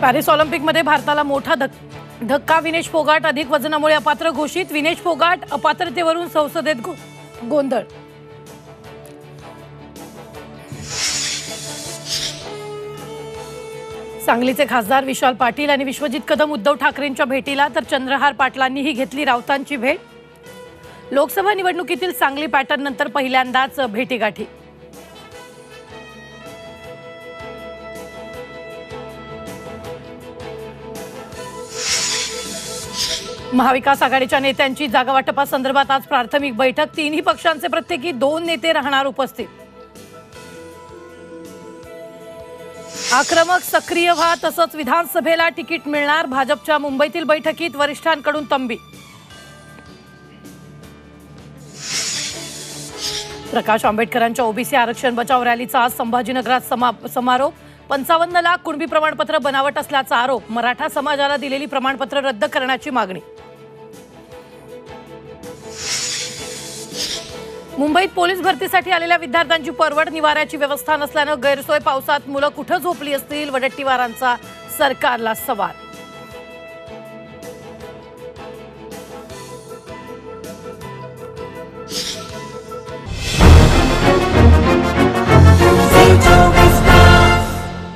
Paris ऑलिम्पिकमध्ये भारताला मोठा धक्का। विनेश फोगाट अधिक वजनामुळे अपात्र घोषित। विनेश फोगाट अपात्रतेवरून संसदेत गोंधळ। सांगलीचे खासदार विशाल पाटील आणि विश्वजित कदम उद्धव ठाकरेंच्या भेटीला, तर चंद्रहार पाटलांनीही घेतली राऊतांची भेट। लोकसभा निवडणुकीतील सांगली पॅटर्न नंतर पहिल्यांदाच भेटीगाठी। महाविकास आघाडीच्या नेत्यांची जागावाटपासंदर्भात आज प्राथमिक बैठक। तिन्ही पक्षांचे प्रत्येकी 2 नेते राहणार उपस्थित। आक्रमक सक्रिय व्हा, तसंच विधानसभेला तिकीट मिळणार। भाजपच्या मुंबईतील बैठकीत वरिष्ठांकडून तंबी। प्रकाश आंबेडकरांच्या ओबीसी आरक्षण बचाव रॅलीचा आज संभाजीनगरात समारोप। 55 लाख कुणबी प्रमाणपत्र बनावट असल्याचा आरोप। मराठा समाजाला दिलेली प्रमाणपत्र रद्द करण्याची मागणी। मुंबईत पोलीस भरतीसाठी आलेल्या विद्यार्थ्यांची परवड निवाऱ्याची व्यवस्था नसल्याने गैरसोय। पावसात मुलं कुठे झोपली असतील, वडट्टीवारांचा सरकारला सवाल।